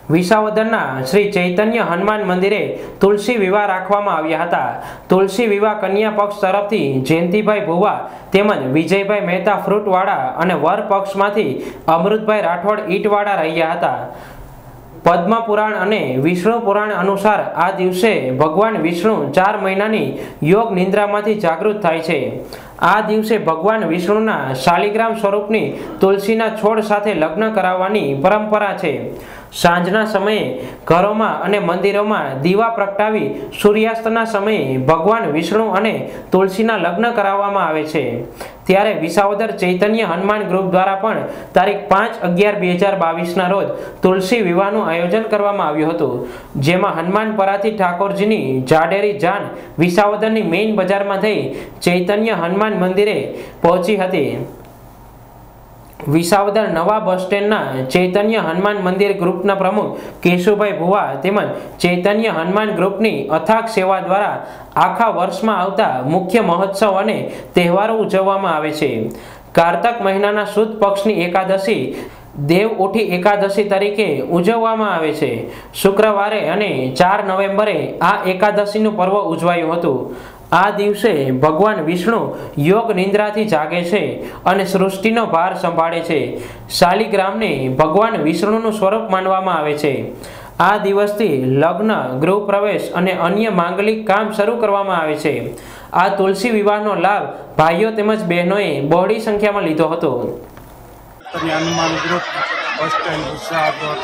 વિસાવદરના શ્રી ચૈતન્ય હનુમાન મંદિરે તુલસી વિવાહ રાખવામાં આવ્યા હતા। તુલસી વિવાહ કન્યા પક્ષ તરફથી જયંતિભાઈ ભુવા તેમજ વિજયભાઈ મહેતા ફ્રૂટવાળા અને વર પક્ષમાંથી અમૃતભાઈ રાઠોડ ઈંટવાળા રહ્યા હતા। પદ્મ પુરાણ અને વિષ્ણુ પુરાણ અનુસાર આ દિવસે ભગવાન વિષ્ણુ 4 મહિનાની યોગ નિંદ્રામાંથી જાગૃત થાય છે। આ દિવસે ભગવાન વિષ્ણુના શાલિગ્રામ સ્વરૂપની તુલસીના છોડ સાથે લગ્ન કરાવવાની પરંપરા છે। સાંજના સમયે ઘરોમાં અને મંદિરોમાં દીવા પ્રગટાવી સૂર્યાસ્તના સમયે ભગવાન વિષ્ણુ અને તુલસીના લગ્ન કરાવવામાં આવે છે। ત્યારે વિસાવદર ચૈતન્ય હનુમાન ગ્રુપ દ્વારા પણ તારીખ 5/11/2022ના રોજ તુલસી વિવાહનું આયોજન કરવામાં આવ્યું હતું, જેમાં હનુમાનપરાથી ઠાકોરજીની જાડેરી જાન વિસાવદરની મેઇન બજારમાં થઈ ચૈતન્ય હનુમાન મંદિરે પહોંચી હતી। વિસાવદર નવા બસ સ્ટેન્ડના ચૈતન્ય હનુમાન મંદિર ગ્રુપના પ્રમુખ કેશુભાઈ ભુવા તેમજ ચૈતન્ય હનુમાન ગ્રુપની અથાગ સેવા દ્વારા આખા વર્ષમાં આવતા મુખ્ય મહોત્સવ અને તહેવારો ઉજવવામાં આવે છે। કારતક મહિનાના સુદ પક્ષની એકાદશી દેવ ઉઠી એકાદશી તરીકે ઉજવવામાં આવે છે। શુક્રવારે અને 4 નવેમ્બરે આ એકાદશીનું પર્વ ઉજવાયું હતું। આ દિવસે ભગવાન વિષ્ણુ યોગ નિંદ્રાથી જાગે છે અને સૃષ્ટિનો ભાર સંભાળે છે। શાલિગ્રામને ભગવાન વિષ્ણુનું સ્વરૂપ માનવામાં આવે છે। આ દિવસથી લગ્ન, ગૃહ પ્રવેશ અને અન્ય માંગલિક કામ શરૂ કરવામાં આવે છે। આ તુલસી વિવાહનો લાભ ભાઈઓ તેમજ બહેનોએ બહોળી સંખ્યામાં લીધો હતો। Hanuman group bus stand Visavadar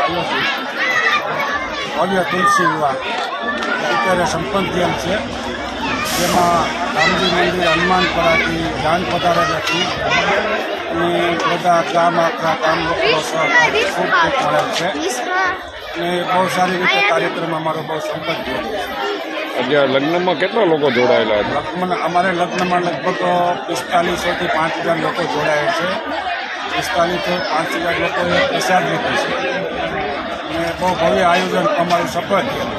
ભવ્ય તુલસી વિવાહ અત્યારે સંપન્ન થયેલ છે, જેમાં રામજી મંદિર હનુમાનપરાથી જાન પધારેલ હતી અને બધા ગામ આખા ગામ લોકો ખૂબ મળેલ છે અને બહુ સારી રીતે કાર્યક્રમ અમારો બહુ સંપન્ન થયો છે। આજે લગ્નમાં કેટલા લોકો જોડાયેલા હતા? અમારે લગ્નમાં લગભગ 4500 થી 5000 લોકો જોડાયા છે। 45 થી 5000 લોકોએ પ્રસાદ લીધો છે અને બહુ ભવ્ય આયોજન અમારું સફળ થયું।